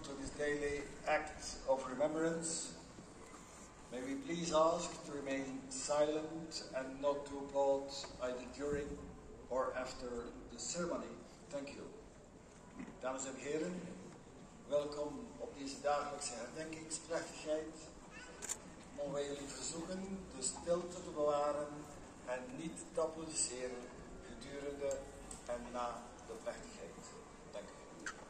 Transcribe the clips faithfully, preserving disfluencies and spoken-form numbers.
to this daily act of remembrance, may we please ask to remain silent and not to applaud either during or after the ceremony. Thank you. Dames en heren, welkom op deze dagelijkse herdenkingsplechtigheid. Mogen wij jullie verzoeken de stilte te bewaren en niet te applaudisseren gedurende en na de plechtigheid. Dank u.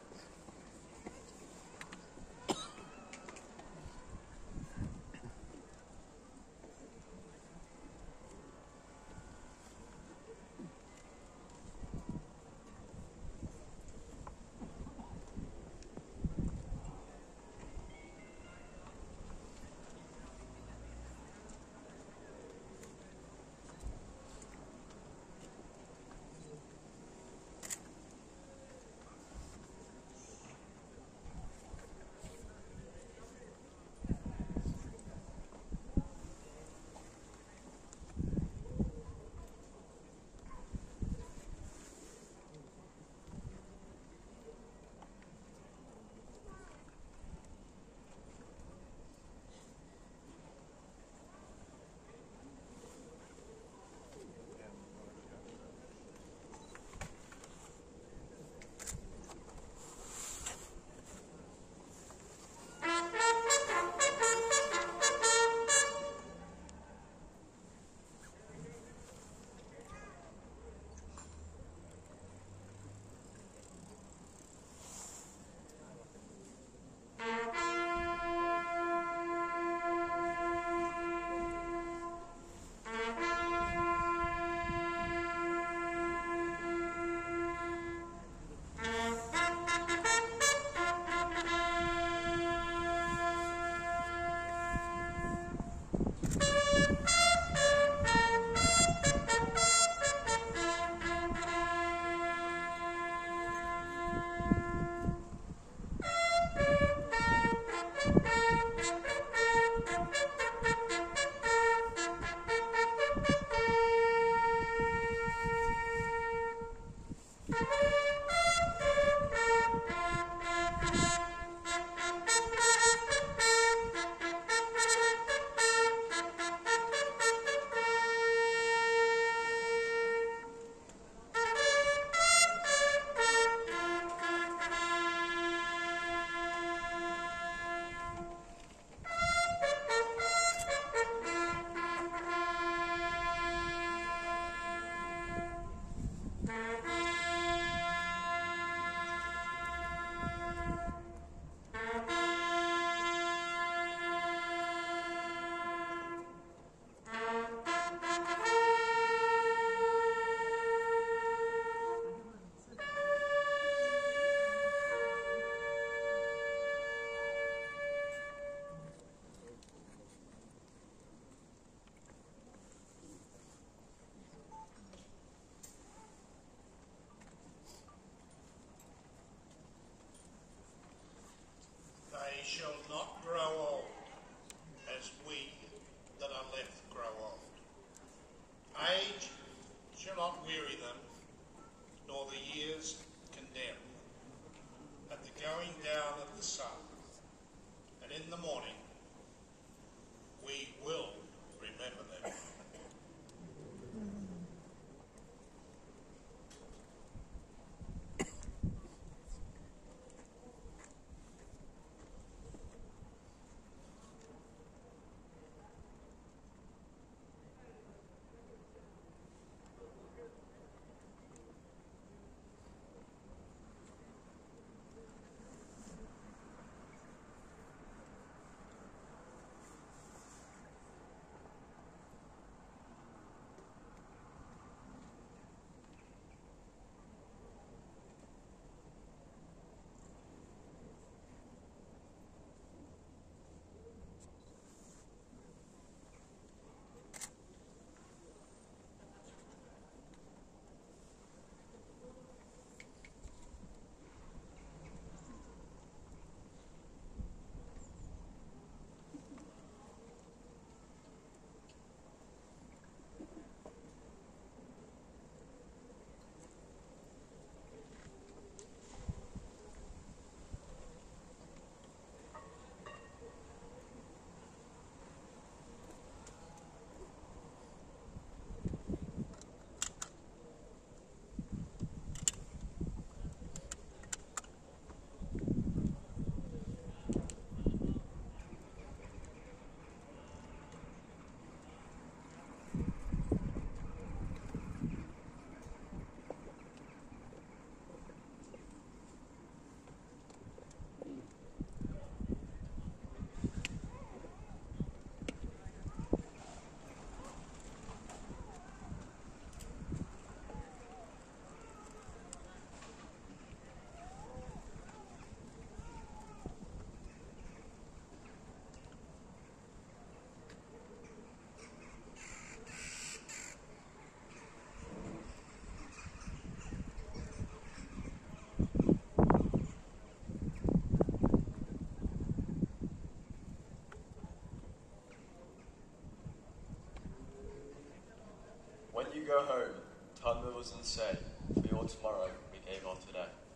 Shall not grow old as we that are left grow old. Age shall not weary them, nor the years condemn. At the going down of the sun, and in the morning, we will remember them. go home, tell mothers and say, for your tomorrow we gave our today.